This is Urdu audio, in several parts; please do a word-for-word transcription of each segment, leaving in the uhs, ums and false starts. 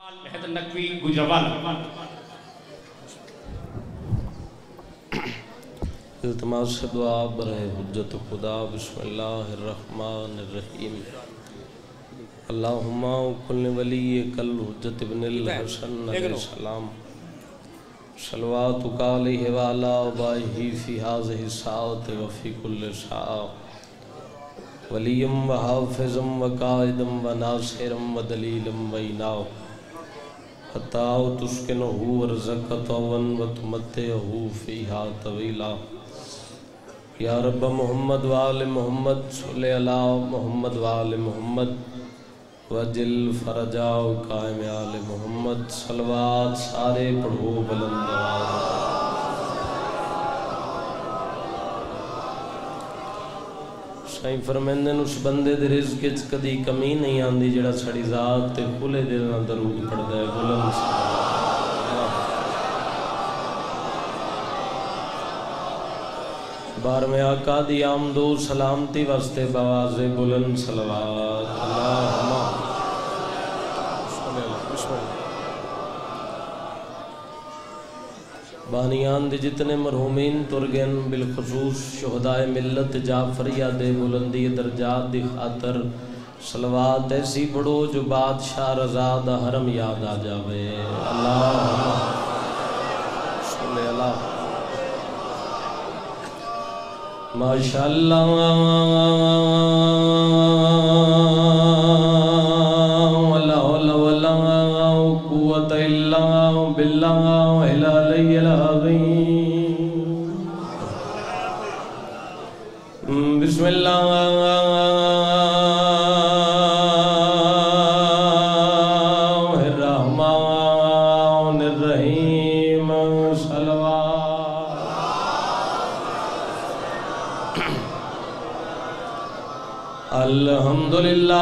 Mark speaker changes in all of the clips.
Speaker 1: حیدر نقوی گجروال
Speaker 2: التماس سے دعا برائے حجت خدا بسم اللہ الرحمن الرحیم اللہم کل ولی کل حجت ابن الحسن علیہ السلام صلواتک علیہ وعلا آبائہ فی هذه الساعة وفی کل ساعة ولیم و حافظم و قائدم و ناصرم و دلیلم و ایناو حتیٰ تسکنہو ورزقتون و تمتعہو فیہا طویلا یا رب محمد وآل محمد صلی اللہ محمد وآل محمد وجل فرجاو قائم آل محمد صلوات سارے پڑھو بلند آواز سائیں فرمیندے اس بندے دے رزق وچ کدی کمی نہیں آندی جڑا سڑی ذات تے کھلے دل نال درود پڑھدا ہے بلند بار میں آقا دی آمد و سلامتی واسطے بواز بلند صلوات اللہم بانیان دے جتنے مرحومین ترگن بالخصوص شہدائے ملت جعفریہ دے بلندی درجات دی خاطر صلوات ایسی پڑھو جو بادشاہ رضا دا حرم یاد آ جاوے اللہم صلی اللہ ماشاءاللہ ولا حول ولا قوت الا باللہ العلی العظیم بسم اللہ الرحمن الرحیم صلوات الحمدللہ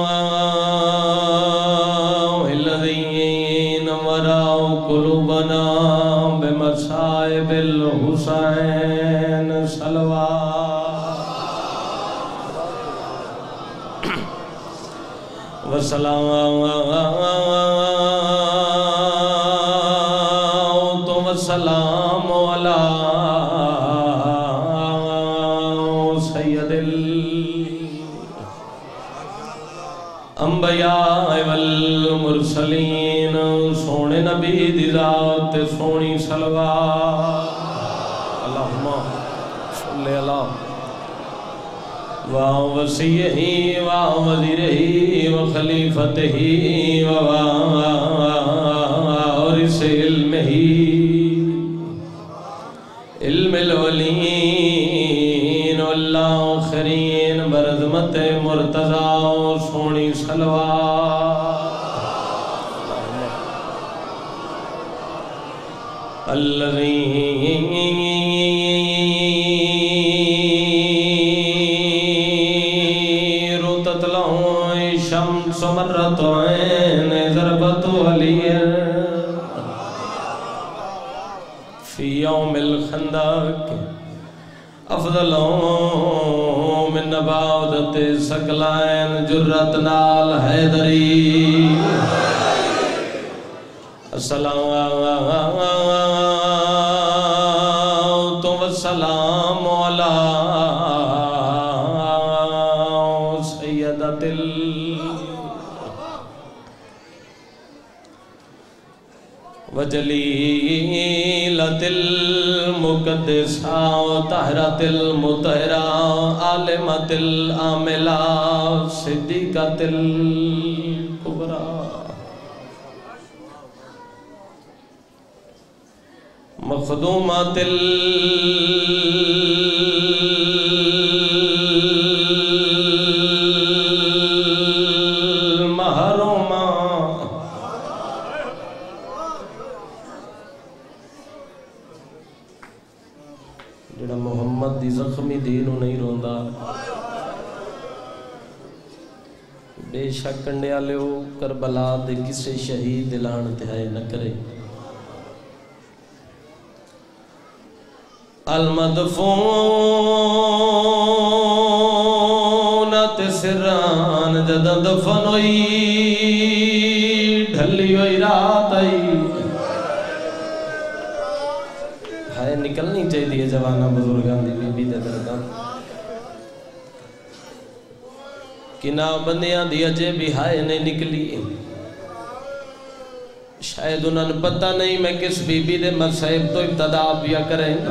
Speaker 2: قلوبنا بمصائب الحسین صلوات وسلام وسلام علی سید الانبیاء والمرسلین سونے نبی دی ذات سونی صلوات اللہم صلی اللہ وَوَسِيِّهِ وَوَزِيرِهِ وَخَلِيفَتِهِ وَوَارِثِ عِلْمِهِ علم الولین والآخرین برعظمت مرتضی سونی صلوات الذین رتت لہو شمس مرت عین ضربت علی فی یوم الخندق افضل من نباودت سکلائن جرت نال حیدری السلام والسلام علی سیدت ال وجلیلت المقدسہ طہرت المطہرہ عالمت العاملہ صدیقت الکبرى مخدومات المحرومہ جڑا محمد دی زخمی دینو نہیں روندا بے شک کنڈے آلے ہو کربلا دے کسے شہید دلان تہائے نہ کرے المدفونت سران جد دفن ہوئی ڈھلی ہوئی آئی ہائے نکلنی چاہیے جوانہ بزرگان دی بی بی دے دردان کنا بندیاں دی اجے بھی ہائے نہیں نکلی شاید انہوں نے پتہ نہیں میں کس بی بی دے مسائب تو ابتدا بیا کریں گا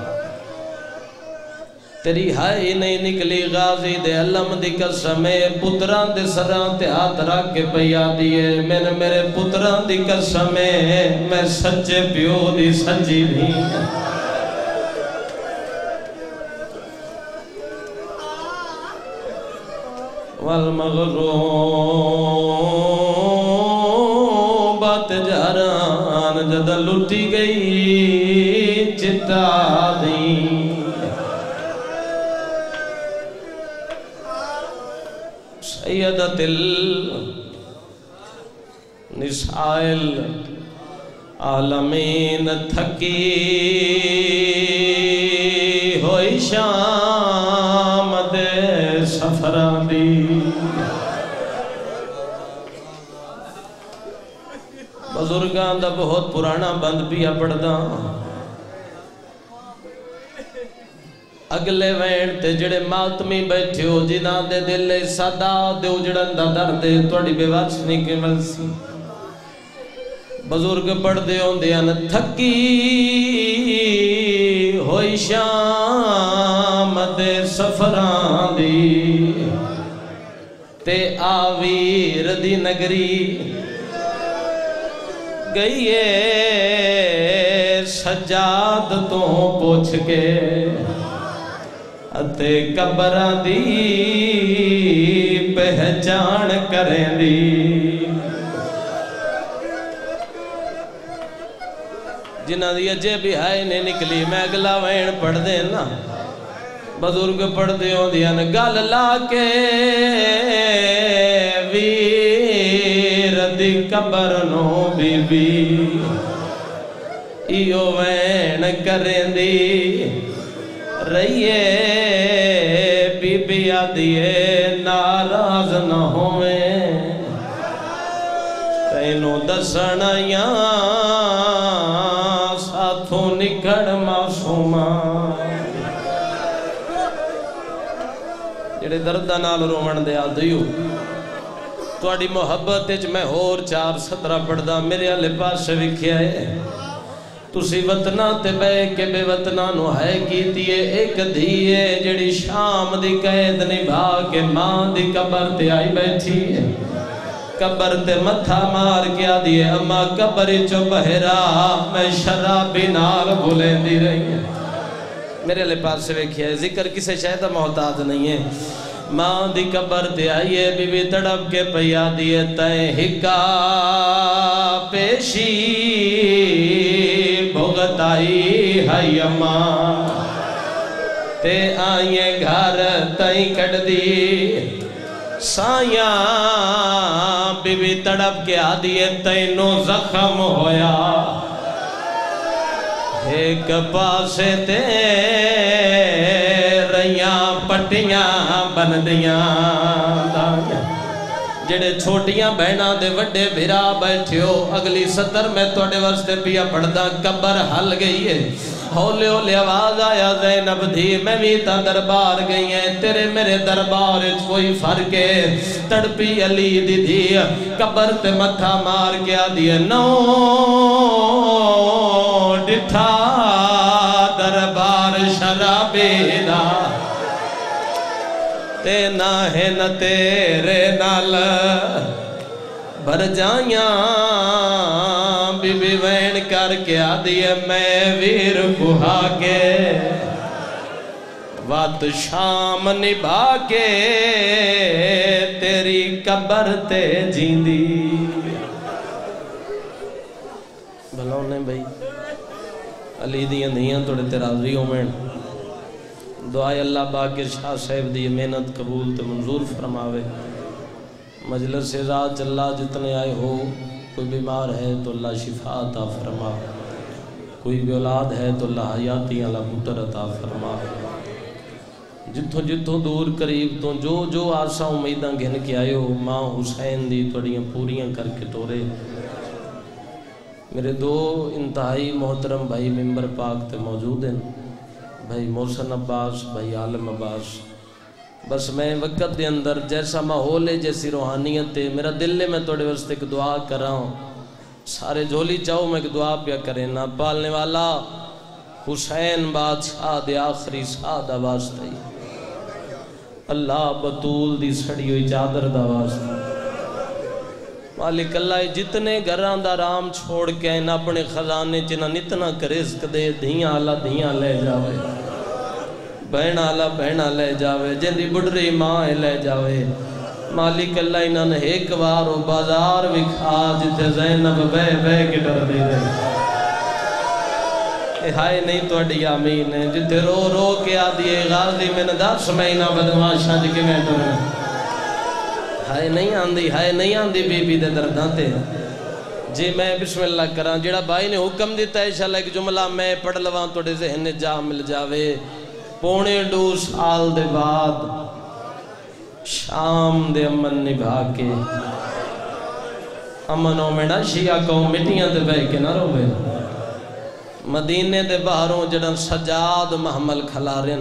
Speaker 2: تیری ہائے نہیں نکلی غازی دے علم دی قسمیں پتران دے سران تے ہاتھ رکھ کے پیا دیئے میں نے میرے پتران دی قسمیں میں سچے پیو دی سچی بھی والمغروبات جہران جدہ لٹی گئی چتا دی سیدت النسائل عالمین تھکی ہوئی شام دے سفران دی بزرگان دا بہت پرانا بند پیا پڑھدا اگلے وین تے جڑے ماتمی بیٹھے ہو جنہاں دے دلے صدا دے اجڑن دا دردے توڑی بے وچنی کے ملسی بزرگ پڑھ دے ہوں دے ان تھکی ہوئی شام دے سفران دی تے آویر دی نگری گئیے سجاد تو پوچھ کے اتے قبران دی پہچان کریں دی جنہ دی اجے بھی ہائے نہیں نکلی میں اگلا وین پڑھ دیں نا بزرگ پڑھ دے ہوں دیان گل لا کے ویر دی قبر نو بی بی ایو وین کریں دی رہیے بی بی آدھیے ناراض نہ ہوئے تینوں دسنیاں ساتھوں نکڑ معصوماں جڑے دردہ نال رومن دے آدھیو توڑی محبت اچ میں اور چار سترہ پڑھدا میرے آلے پاس سے وکھیا ہے تُسی وطنہ تے بے کے بے وطنہ نو ہے کیتیے ایک دھیے جڑی شام دی قید نبھا کے ماں دی قبر تے آئی بیٹھی ہے قبر تے متھا مار کیا دیئے اما قبری چو بہرا میں شرابی نال بھولیں دی رہی ہے میرے لئے پاس سے ویکھیا ہے ذکر کسے شاید محتاج نہیں ہے ماں دی قبر تے آئیے بی بی تڑپ کے پیا دیئے تائیں ہکا پیشی بھگتائی ہائی اماں تے آئیے گھر تائیں کٹ دی سایاں بی بی تڑپ کے آدیے تینوں زخم ہویا ایک پاسے تے ریاں پٹیاں بندیاں جڑے چھوٹیاں بہناں دے وڈے بھرا بیٹھے ہو اگلی سطر میں توڑے واسطے پیا پڑھدا قبر حل گئی ہے ہولے ہولے آواز آیا زینب دھی میں بھی تا دربار گئی ہیں تیرے میرے دربار کوئی فرق ہے تڑپی علی دی دی قبر تے متھا مار گیا دیئے نو ڈٹھا دربار شرابی دا تے نہ ہے نہ تیرے نال بھر جائیاں بی بی وین کر کے آدھیے میں ویر کوہا کے وات شام نبھا کے تیری قبر تے جیندی بھلاؤں نے بھائی علی دیاں دیاں توڑے تیرازی ہومین دعائے اللہ باقر شاہ صاحب دی محنت قبول تے منظور فرماوے مجلس سے رات اللہ جتنے آئے ہو کوئی بیمار ہے تو اللہ شفا عطا فرما کوئی بھی اولاد ہے تو اللہ حیاتی اللہ پتر عطا فرما جتوں جتوں دور قریب تو جو جو آسا امیداں گھن کے آئے ہو ماں حسین دی توڑیاں پوریاں کر کے ٹورے میرے دو انتہائی محترم بھائی ممبر پاک تے موجود ہیں، بھائی محسن عباس، بھائی عالم عباس. بس میں وقت دے اندر جیسا ماحول ہے، جیسی روحانیت ہے، میرا دل ہے میں توڑے واسطے ایک دعا کر رہا ہوں. سارے جھولی چاہو میں ایک دعا پیا کریں نا. پالنے والا حسین بادشاہ دے آخری سادہ واسطے اللہ بطول دی سڑی ہوئی چادر دا واسطہ مالک اللہ جتنے گھران دا رام چھوڑ کے ان اپنے خزانے چنا نتنا کرزق دے. دھیاں اللہ دھیاں لے جاوے، بہن اللہ بہن لے جاوے، جن دی بڑھری ماں لے جاوے. مالک اللہ انہوں نے ایک بار بازار وکھا جتے زینب بے بے کے ڈر دے دے. ہائے نہیں تو اڈی آمین ہے جتے رو رو کے آدھیے غازی میں دس مہینہ بدماشا جکے میں ڈر ہائے نہیں آندھی ہائے نہیں آندھی بی بی دے درداں تے. جی میں بسم اللہ کران جیڑا بھائی نے حکم دیتا ہے انشاءاللہ ایک جملہ میں پڑھ لواں توڑے ذہن جا مل جاوے. پونے دو سال دے بعد شام دے امن نبھا کے امنوں میں نہ شیعہ قوم مٹیاں دے بے کے نہ روے. مدینے دے باہروں جڑن سجاد محمل کھلارن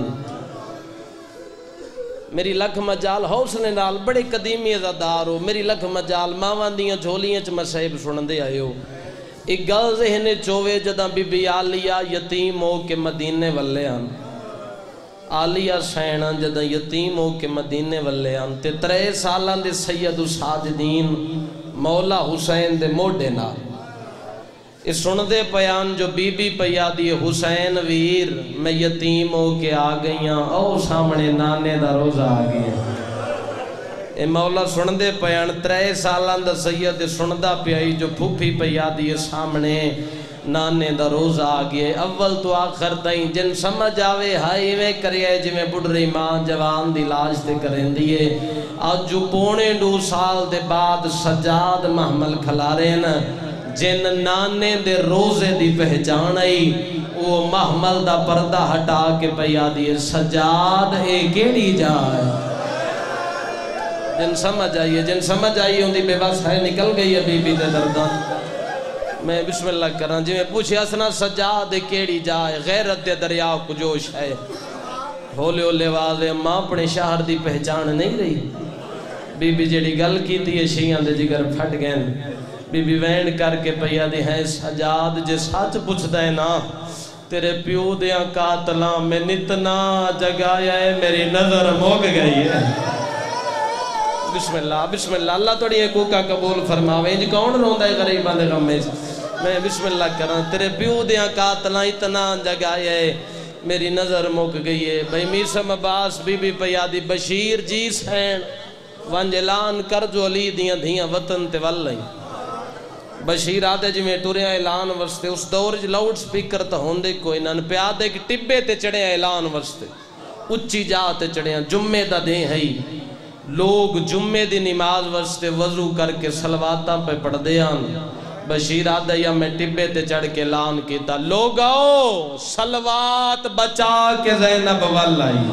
Speaker 2: میری لکھ مجال حوصلے نال بڑے قدیمی ازادار ہو. میری لکھ مجال ماوان دیاں جھولیاں چ مسائب سنن دے آئے ہو. ایک گل ذہن چوے جداں بی بی آلیہ یتیم ہو کے مدینے والے آن. آلیہ سینہ جداں یتیم ہو کے مدینے والے آن تے ترے سالان دے سید الساجدین مولا حسین دے موڈے نال اس سندے پیان جو بی بی پیا دی حسین ویر میں یتیم ہو کے آ گئیاں او سامنے نانے دا روزہ آ گیا. اے مولا سندے پیان ترے سالان دا سید سندہ پیائی جو پھوپھی پیا دی سامنے نانے دا روزہ آ گیا. اول تو آخر تائیں جن سمجھ آوے ہائی میں کریے جی میں بڑھری ماں جوان دی لاج تے کریں دیئے. آج جو پونے دو سال دے بعد سجاد محمل کھلارے نا جن نانے دے روزے دی پہچان آئی وہ محمل دا پردہ ہٹا کے پیا دیئے سجاد اے کیڑی جائے. جن سمجھ آئیے جن سمجھ آئیے ان دی بے بس ہے نکل گئی ہے بی بی دے دردان. میں بسم اللہ کران جی میں پوچھے اسنا سجاد اے کیڑی جائے. غیرت دے دریا کو جوش ہے ہولے ہولے واضح ماں اپنے شہر دی پہچان نہیں رہی. بی بی جیڑی گل کی تھی شیعہ دے جگر پھٹ گئے. بی بی وین کر کے پیا دی ہیں سجاد جے سچ پوچھ دے نا تیرے پیو دیاں قاتلاں میں نتنا جگایا ہے میری نظر موگ گئی ہے. بسم اللہ بسم اللہ اللہ توڑی ایکو کا قبول فرماوے جی کون روندہ ہے غریبان دے غم میں. میں بسم اللہ کران تیرے پیو دیاں قاتلاں اتنا جگایا ہے میری نظر موگ گئی ہے. بھئی میسم عباس بی بی پیا دی بشیر جی سین وانج اعلان کر جو علی دیاں دھیاں وطن تے واللہیں. بشیر آدھے جی میں ٹورے اعلان وستے اس دور جی لاؤڈ سپیکر تا ہوندے کوئی نان پیادے کی ٹبے تے چڑھے اعلان وستے اچھی جاتے چڑھے جمعے دا دیں ہے لوگ جمعے دی نماز وستے وضو کر کے سلواتاں پہ پڑھ دے آن. بشیر آدھے یا میں ٹبے تے چڑھ کے اعلان کیتا لوگاؤ سلوات بچا کے زینب والائی.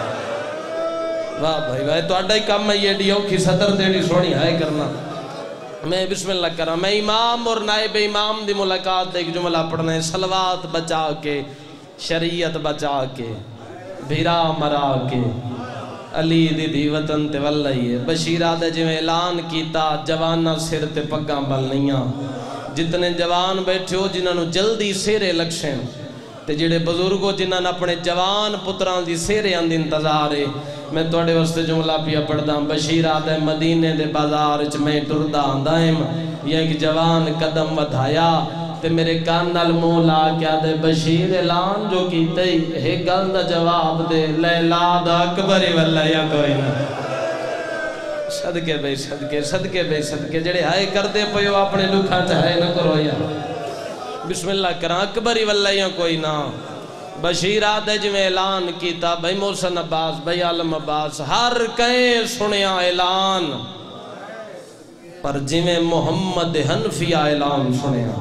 Speaker 2: واہ بھائی واہ تو اڈائی کام میں یہ ڈیو کی صدر دیڑی سونی ہائے کرنا. میں بسم اللہ کرا میں امام اور نائب امام دی ملاقات ایک جملہ پڑھنے سلوات بچا کے شریعت بچا کے بھیرا مرا کے علی دی دی وطن تے واللہی ہے. بشیر آدھے جو اعلان کیتا جوانہ سر تے پگاں بل نہیاں. جتنے جوان بیٹھے ہو جنہاں نو جلدی سیرے لکشیں تے جڑے بزرگوں جنہاں نے اپنے جوان پتران دی سیرے اند انتظار ہے. میں توڑے واسطے جملہ پیا پڑھدا ہوں. بشیر آدھے مدینے دے بازار چ میں ٹردا آندائم یہ ایک جوان قدم ودھایا تے میرے کان نال منہ لا کے آدھے بشیر اعلان جو کیتے ہے گل دا جواب دے لیلا دا اکبر واللہ یا کوئی نہ. صدقے بے صدقے صدقے بے صدقے جڑے ہائے کر دے پیو اپنے لکھاں چاہے نہ کرو یا بسم اللہ کرا اکبر واللہ یا کوئی نہ. بشیر آدھے جو اعلان کیتا بھائی محسن عباس بھائی عالم عباس ہر کہیں سنیا اعلان پر جو محمد حنفیہ اعلان سنیا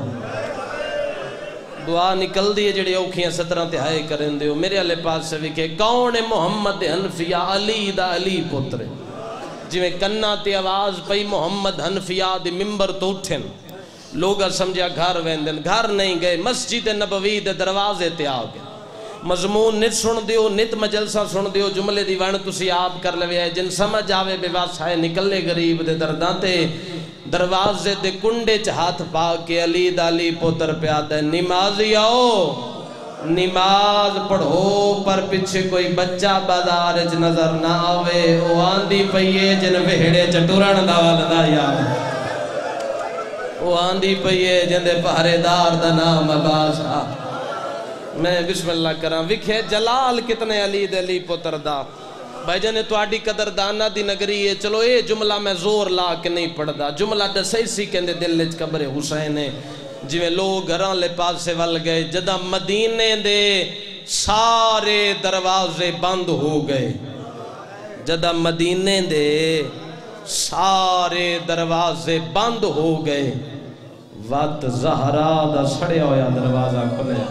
Speaker 2: دعا نکل دیئے جڑی اوکھیاں سترہ تہائی کریں دیو. میرے علی پاس سے بھی کہ کون محمد حنفیہ علی دا علی پتر جو کنہ تے آواز پئی محمد حنفیہ دی ممبر تو اٹھن لوگ سمجھا گھر ویندن، گھر نہیں گئے، مسجد نبوی دے دروازے تے آ گئے۔ مضمون نت سن دیو، نت مجلسہ سن دیو، جملے دی وان تسی آپ کر لوے، جن سمجھ آوے بے واسائے نکلے غریب دے درداں تے دروازے دے کنڈے چ ہاتھ پا کے علی دالی پوتر پہ آتا ہے، نمازی آؤ نماز پڑھو، پر پیچھے کوئی بچہ بازار چ نظر نہ آوے، او آندی پئیے جن وہڑے چٹورن دا والدہ یاد، او آندی پئیے جن دے پہرے دار دا نام عباس آ۔ میں بسم اللہ کراں، وکھے جلال کتنے علی دلی پتر دا بھائی جانے تو آڈی قدر دانا دی نگری ہے۔ چلو اے جملہ میں زور لا کے نہیں پڑھ دا، جملہ دسائی سی کہندے دل لچ قبر حسین ہے، جویں لوگ گھراں لے پاس سے ول گئے، جدہ مدینے دے سارے دروازے بند ہو گئے، جدہ مدینے دے سارے دروازے بند ہو گئے، وقت زہرا دا سڑیا ہویا دروازہ کھلے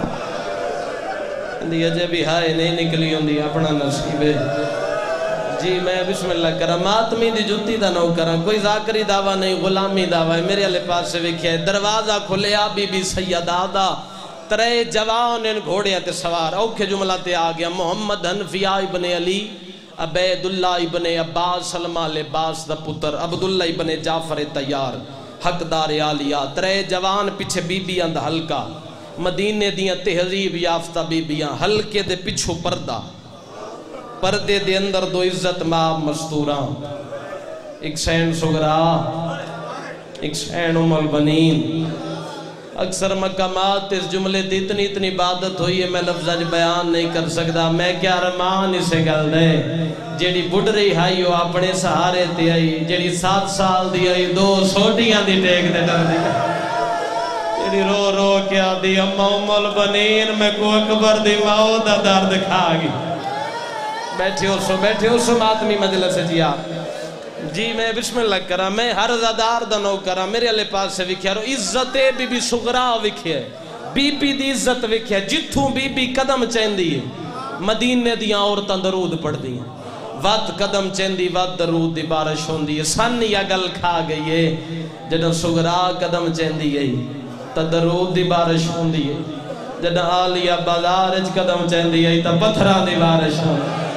Speaker 2: اندھی اجے بھی ہائے نہیں نکلی ہوندی اپنا نصیب ہے۔ جی میں بسم اللہ کرم، ماتمی دی جتی دا نو کرم، کوئی ذاکری دعویٰ نہیں، غلامی دعویٰ ہے، میرے علی پاس سے وکھیا ہے، دروازہ کھلے آ بی بی سیدہ دا ترے جوان ان گھوڑے تے سوار، اوکھے جملہ تے آ گیا، محمد حنفیہ ابن علی، عبید اللہ ابن عباس، سلمہ لباس دا پتر، عبداللہ ابن جعفر تیار، حقدار عالیہ، ترے جوان پیچھے بی بی اند ہلکا، مدینے دیاں تہذیب یافتہ بی بیاں، ہلکے دے پچھو پردہ، پردے دے اندر دو عزت ماں مستوراں، ایک سین سگرا، ایک سین ام البنین۔ اکثر مقامات اس جملے دی اتنی اتنی عبادت ہوئی ہے، میں لفظ اج بیان نہیں کر سکتا، میں کیا رمان اسے گل دے، جیڑی بڑھ رہی ہائی ہو اپنے سہارے تے آئی، جیڑی سات سال دی آئی دو سوٹیاں دی ٹیک دے ڈر دی، جیڑی رو رو کیا دی اما ام البنین میں کو اکبر دی ماؤ دا درد کھا گی۔ بیٹھے ہو سو بیٹھے ہو سو ماتمی مجلس جی آپ جی میں بسم اللہ کرا، میں ہر زدار دا نو کرا، میرے علی پاس سے وکھیا رو عزت بی بی سغرا وکھیا ہے، بی بی دی عزت وکھیا ہے، جتھوں بی بی قدم چیندی ہے مدینے دیاں عورتاں درود پڑھ دی ہیں، وقت قدم چیندی وقت درود دی بارش ہوندی ہے، سن یا گل کھا گئی ہے، جدہ سغرا قدم چیندی گئی تا درود دی بارش ہوندی ہے، جدہ آلیہ بازارج قدم چیندی ہے تا پتھران دی بارش ہوندی ہے۔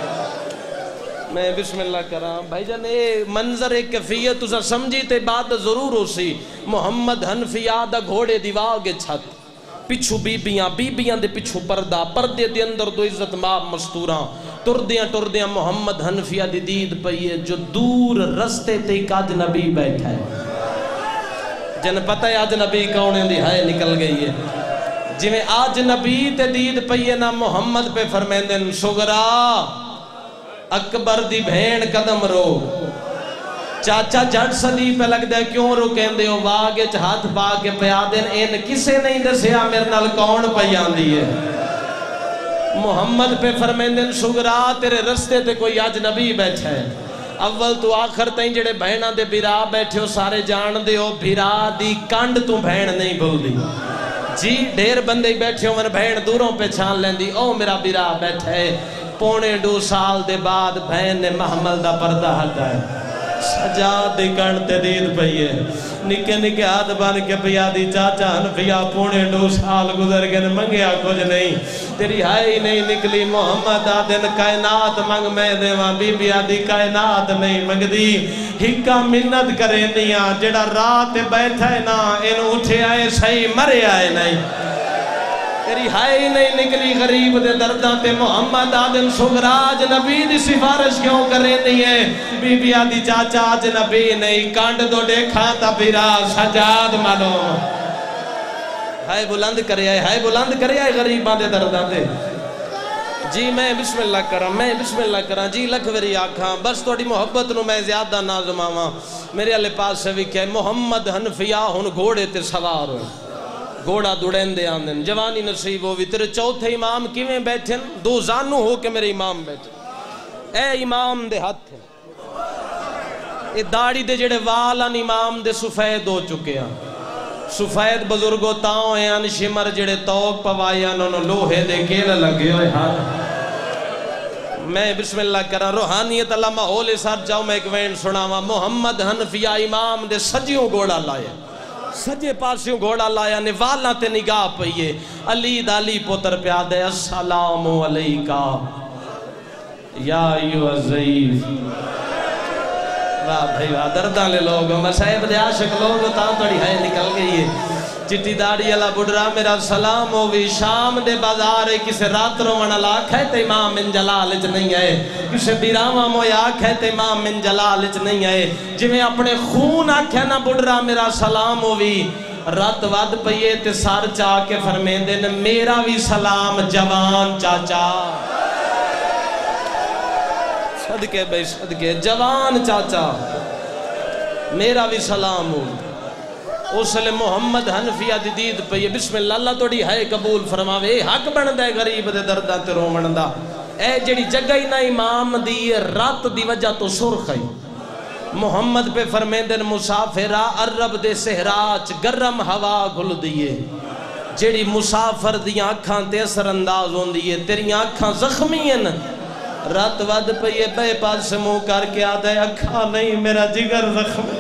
Speaker 2: میں بسم اللہ کرام بھائی جان، اے منظر ایک کیفیت تسا سمجھی تے بات ضرور ہو سی، محمد حنفیہ دا گھوڑے دیواغے چھت، پچھو بی بیاں، بی بیاں دے پچھو پردہ، پردے دے اندر دو عزت ماب مستوراں، ٹردیاں ٹردیاں محمد حنفیہ دی دید پئیے جو دور رستے تے ایک آج نبی بیٹھا ہے، جن پتہ ہے آج نبی کونیں دی ہائے نکل گئی ہے، جی میں آج نبی تے دید پئیے نا محمد پہ فرمیندن سغرا اکبر دی بھین قدم رو، چاچا جھٹ صدی پہ لگ دے کیوں رو کہندے ہو، واگے ہاتھ پا کے پیا دین، این کسے نہیں دسیا میرے نال کون پیان دیئے، محمد پہ فرمیندن سغرا تیرے رستے تے کوئی آج نبی بیٹھا ہے، اول تو آخر تائیں جڑے بہنہ دے بھیرا بیٹھے ہو سارے جان دے ہو، بھیرا دی کانڈ تو بہن نہیں بھول دی، جی ڈھیر بندے بیٹھے ہو من بہن دوروں پہ چھان لین دی، او میرا بھیرا بیٹھا ہے، پونے دو سال دے بعد بہن نے محمل دا پردہ ہٹائے، سجاد دی کانڈ تے دید پئیے، نکے نکے ہاتھ بان کے پیا دی چاچا حنفیہ پونے دو سال گزر گئے منگیا کچھ نہیں، تیری ہائی نہیں نکلی، محمد آدن کائنات منگ میں دے وہاں بی بی آدھی کائنات نہیں منگ دی، ہکا منت کرے نیا جڑا رات بیٹھا ہے نا انہوں اٹھے آئے صحیح مرے آئے نہیں، تیری ہائی نہیں نکلی غریب دے دردہ تے محمد آدم سغراج نبی دی سفارش کیوں کرے نہیں ہے، بی بی آدھی چاچا آج نبی نہیں، کانڈ دو دیکھا تا پیرا سجاد معلوم، ہائے بلند کرے آئے ہائے بلند کرے آئے غریباں دے دردہ تے، جی میں بسم اللہ کرام میں بسم اللہ کرام جی لکھ ویری آکھاں بس توڑی محبت نو میں زیادہ نازم آواں، میرے علی پاس سے بھی کہ محمد حنفیہ ہن گھوڑے تے سوار ہوئے، گھوڑا دوڑین دے آندن، جوانی نصیب ہوئی، تیرے چوتھے امام کیویں بیٹھن، دو زانو ہو کے میرے امام بیٹھن، اے امام دے ہاتھ ہیں، اے داڑی دے جڑے والان امام دے سفید ہو چکے ہیں، سفید بزرگو تاؤں ہیں ان شمر جڑے توق پوائی انہوں لوہے دے کیل لگے ہوئے ہاتھ، میں بسم اللہ کرا روحانیت اللہ ماحول ساتھ جاؤ میں ایک وین سناوا، محمد حنفیہ امام دے سجیوں گوڑا لائے، سجے پاسیوں گھوڑا لایا نے والا تے نگاہ پئیے علی دالی پتر پیادے السلام علیکہ یا ایو الضعیف واہ بھائی واہ درداں لے لوگ مسائب دے عاشق لوگ تاں توڑی ہے نکل گئی ہے چٹی داڑی اللہ بڑھرا میرا سلام ہووی شام دے بازار کسے رات رو من لاکھ ہے تے امام من جلال اچ نہیں ہے کسے بیراواں مویا آکھ ہے تے امام من جلال اچ نہیں ہے جی میں اپنے خون آکھے نا بڑھرا میرا سلام ہووی رات ود پئیے تے سار چاہ کے فرمین دے میرا بھی سلام جوان چاچا صدقے بے صدقے جوان چاچا میرا بھی سلام ہو اسلے محمد حنفیہ دی دید پہ بسم اللہ اللہ توڑی ہے قبول فرماوے حق بندہ ہے غریب دے دردہ تے رو مندہ اے جڑی جگہ ہی نا امام دی رات دی وجہ تو سرخ ہے محمد پہ فرمیندن مسافرہ عرب دے سہراچ گرم ہوا گھل دیئے جڑی مسافر دی آنکھاں تے اثر انداز ہون دیئے تیری آنکھاں زخمی ہیں رات ود پہ یہ بے پاس سے منہ کر کے آدھا ہے اکھا نہیں میرا جگر زخمی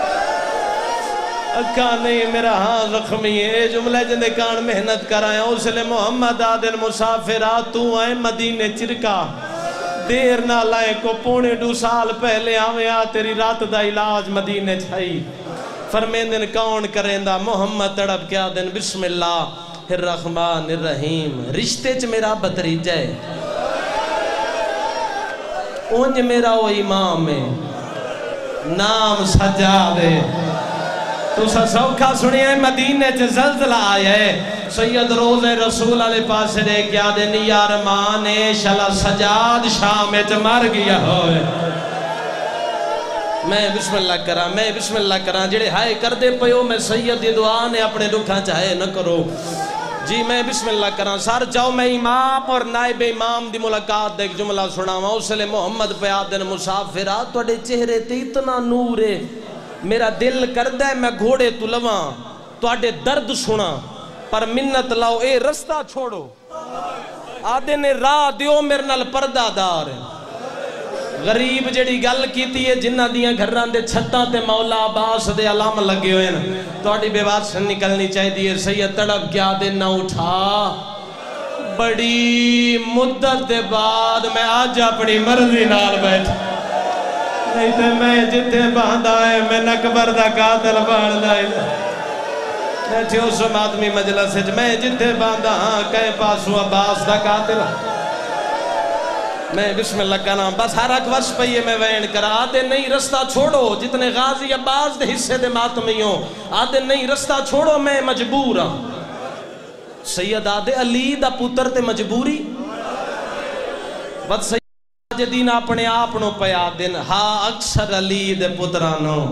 Speaker 2: اکھا نہیں میرا ہاں زخمی ہے جملہ جندے کان محنت کرائیں اس لئے محمد آدن مسافرہ تو آئے مدینے چرکا دیر نہ لائے کو پونے دو سال پہلے آوے آ تیری رات دا علاج مدینے چھائی فرمیندن کون کریں دا محمد تڑپ کیا دن بسم اللہ الرحمن الرحیم رشتے چ میرا بتریجہ ہے اونج میرا وہ امام ہے نام سجادے تو سا سوکھا سنی ہے مدینہ چھ زلزلہ آیا ہے سید روز رسول علیہ پاس دے کیا دینی یارمانے شلا سجاد شام چھ مر گیا ہوئے میں بسم اللہ کرا میں بسم اللہ کرا جڑے ہائے کر دے پیو میں سید دی دعا نے اپنے رکھا چاہے نہ کرو جی میں بسم اللہ کرا سار جاؤ میں امام اور نائب امام دی ملاقات دیکھ جملہ سناواں اس لئے محمد پہ آدن مسافرہ توڑے چہرے تے اتنا نور ہے میرا دل کردہ ہے میں گھوڑے تو لواں توڑے درد سنا پر منت لاؤ اے رستہ چھوڑو آدھے نے راہ دیو میرے نال پردہ دار ہے غریب جڑی گل کیتی ہے جنہ دیاں گھران دے چھتاں تے مولا عباس دے علام لگے ہوئے ہیں توڑی بے بات سے نکلنی چاہی دیئے سید تڑپ کیا دے نہ اٹھا بڑی مدت دے بعد میں آج اپنی مرضی نال بیٹھا نہیں تے میں جتے باندھا ہے میں نکبر دا قاتل باندھا ہے میں تھے اس آدمی مجلس ہے میں جتے باندھا ہاں کہیں پاسو عباس دا قاتل میں بسم اللہ کا نام بس ہر اک وش پہیے میں وین کرا آدھے نہیں رستہ چھوڑو جتنے غازی عباس دے حصے دے ماتمی ہوں آدھے نہیں رستہ چھوڑو میں مجبور ہوں سید آدھے علی دا پتر تے مجبوری بس سید جدین اپنے آپنوں پیا دن ہاں اکثر علی دے پترانوں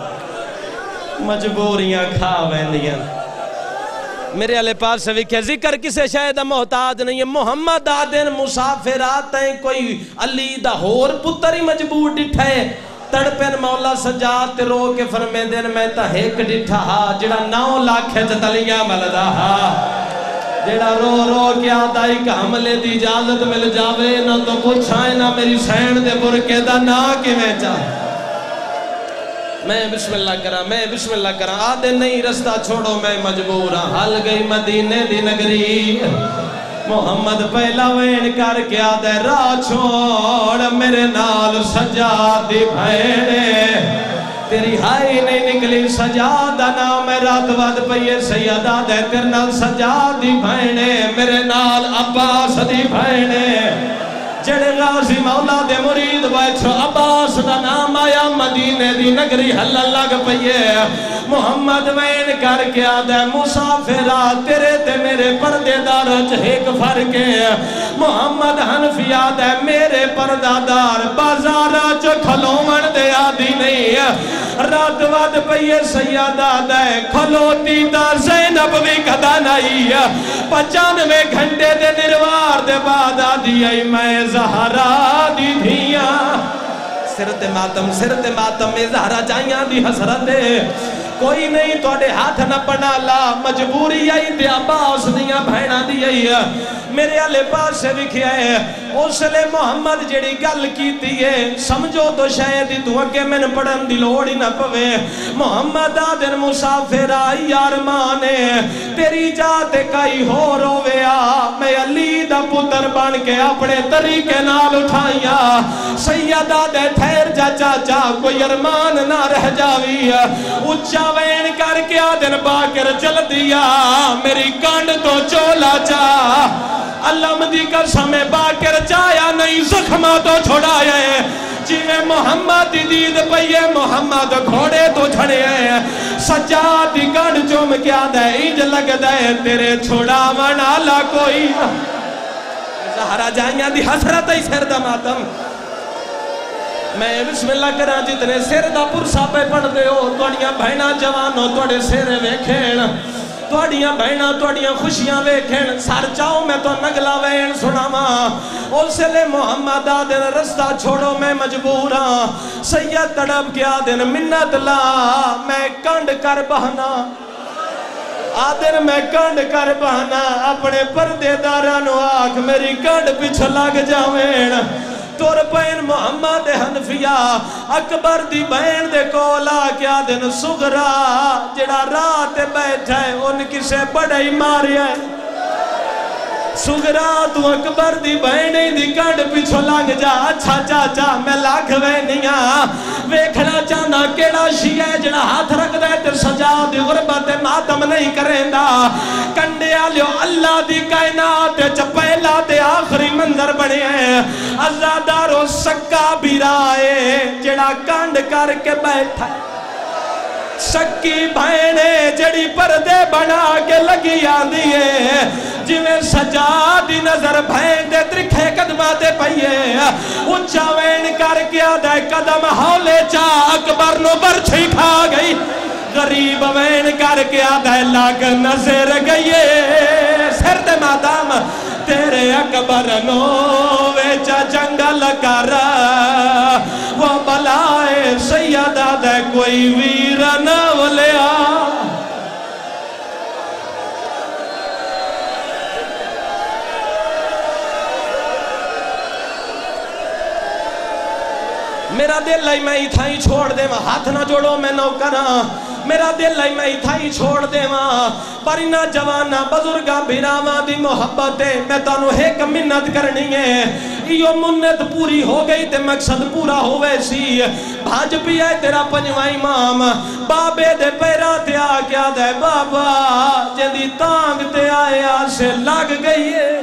Speaker 2: مجبوریاں کھا ویندیاں میرے علیہ پاس سے بھی کہ ذکر کسے شاید محتاج نہیں ہے محمد آدن مسافرات ہیں کوئی علی دا ہور پتر ہی مجبور ڈٹھا ہے تڑپن مولا سجاد تے رو کے فرمے دن میں تا ایک ڈٹھا ہا جڑا نو لاکھ ہے جتلیاں ملدہ ہا جڑا رو رو کیا دائی کا حملے دی اجازت مل جاوے نہ تو پوچھائیں نہ میری سین دے برکے دا نا کی میں چاہے میں بسم اللہ کرا میں بسم اللہ کرا آدھے نہیں رستہ چھوڑو میں مجبور ہاں حل گئی مدینے دی نگری محمد پہلا وین کر کے آدھے راہ چھوڑ میرے نال سجاد دی بھیڑے تیری ہائی نہیں نکلی سجاد نام رات ود پئیے سید آدھے تیر نال سجاد دی بھیڑے میرے نال عباس دی بھیڑے جڑے غازی مولا دے مرید بیٹھو عباس دا نام آیا مدینے دی نگری حلال لگ پئیے محمد وین کر کے آدھے مسافرہ تیرے تے میرے پردے دار ایک فرق ہے محمد حنفی آدھے میرے پردہ دار بازارہ چو کھلومن دے آدھی نہیں ہے رات ود پئیے سید آدھے کھلوتی دا زینب بھی کدا نہیں ہے پچانوے گھنٹے دے نروار دے بعد آدھی آئی میں زہرا دی دھیاں سرت ماتم سرت ماتم میں زہرا جائیاں دی حسرت کوئی نہیں توڑے ہاتھ نہ پڑھا لا مجبوری آئی تے عباس دیاں بھیڑا دی آئی میرے آلے پاسے لکھیا ہے اس لئے محمد جڑی گل کیتی ہے سمجھو تو شاید تو اگے میں پڑھن دی لوڑ ہی نہ پوے محمد آدن مسافر آئی یارمانے تیری جات کئی ہو رویا میں علی دا پتر بن کے اپنے طریقے نال اٹھائیا سیدہ دے ٹھہر جا چاچا کوئی ارمان نہ رہ جاوی اچھا وین کر کے آدن باکر چل دیا میری کانڈ تو چولا چاہ علم دی قسم باکر چایا نہیں زخمہ تو چھوڑایا ہے جیوے محمد دی دید پئیے محمد گھوڑے تو چھڑے ہیں سجاد دی کانڈ چوم کیا دے ایج لگ دے تیرے چھوڑا منالا کوئی زہرہ جائیاں دی حسرت ہی سر دا ماتم میں بسم اللہ کرا جتنے سر دا پرسا پہ پڑھ دے ہو توڑیاں بہنہ جوانوں توڑے سرے ویکھین توڑیاں بہنہ توڑیاں خوشیاں ویکھین سار چاہو میں تو نگلا وین سنا ماں اسے لے محمد آدن رستہ چھوڑو میں مجبورا سید تڑپ کے آدن منت لا میں کنڈ کر بہنا آدن میں کنڈ کر بہنا اپنے پردے دارانو آکھ میری کنڈ پچھ لگ جاوین تور پین محمد حنفیہ اکبر دی بین دے کولا کیا دن سغرا جڑا رات بیٹھا ہے ان کسے بڑے مارے ہے سغرا تو اکبر دی بہنیں دی کنڈ پیچھو لگ جا اچھا چاچا میں لاکھ وینیاں ویکھنا چاہنا کیڑا شیعہ جڑا ہاتھ رکھ دے تے سجا دی غربت ماتم نہیں کریں دا کنڈے آلیو اللہ دی کائنات چپیلا تے آخری منظر بنے ہیں ازادارو سکا بھی رائے جڑا کنڈ کر کے بیٹھا سکی بھائنے جڑی پردے بنا کے لگی آندی ہے جویں سجادی نظر بھائن دے ترکھے قدماتے پئیے اچھا وین کر کے آدھے قدم ہولے چا اکبر نو برچھی کھا گئی غریب وین کر کے آدھے لاگ نظر گئیے سر دے مادام تیرے اکبر نو ویچا جنگل کر وہ بلائے سیدہ دے کوئی ویرن ولیا میرا دل لئی میں ہی تھائی چھوڑ دے ماں ہاتھ نہ جوڑو میں نو کراں میرا دل لئی میں ہی تھائی چھوڑ دے ماں پرینا جوانا بزرگاں بھیراواں دی محبت ہے میں تانو ایک منت کرنی ہے یہ منت پوری ہو گئی تے مقصد پورا ہوئے سی بھاج بھی آئے تیرا پنجوہ امام بابے دے پیرا تے آ کیا دے بابا جدی تانگ تے آئے آسے لگ گئی ہے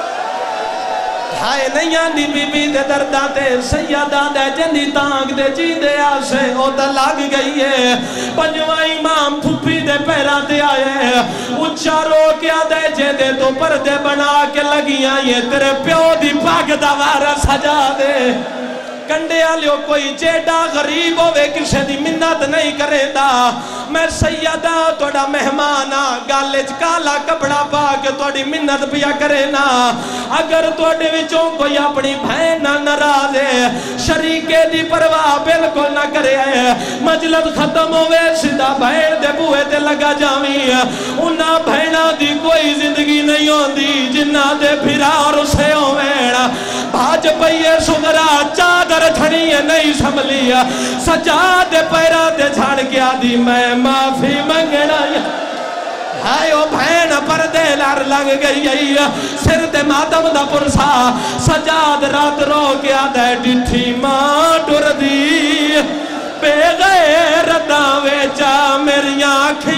Speaker 2: ہائے نہیں آندی بی بی دے درداتے سیدہ دے جندی تانگ دے جی دے آسے او تا لگ گئی ہے پنجوہ امام پھپی دے پیراتے آئے اچھا رو کیا دے جے دے تو پردے بنا کے لگیاں یہ تیرے پیو دی پاک دوارہ سجا دے کنڈے آلیو کوئی جیڑا غریب ہوئے کسے دی منت نہیں کرے دا میں سیدہ توڑا مہمانا گالج کالا کپڑا پا کے توڑی منت پیا کرے نا اگر توڑے وچوں کوئی اپنی بہن نہ نرازے شریکے دی پرواہ بلکل نہ کرے مجلس ختم ہوئے سیدھا بہن دے بوئے تے لگا جاوی انہا بہنہ دی کوئی زندگی نہیں ہوندی جنہ دے پھرا اور اسے ہوئے بھاج پئیے سگرا چادر چھڑی ہے نہیں سملی سجاد پیرا دے جھاڑ گیا دی میں معافی منگنا ہائے او بھین پردے لار لگ گئی سر تے ماتم دا پرسا سجاد رات رو گیا دے ڈٹھی ماں ٹر دی بے غیرتاں ویچا میری آنکھیں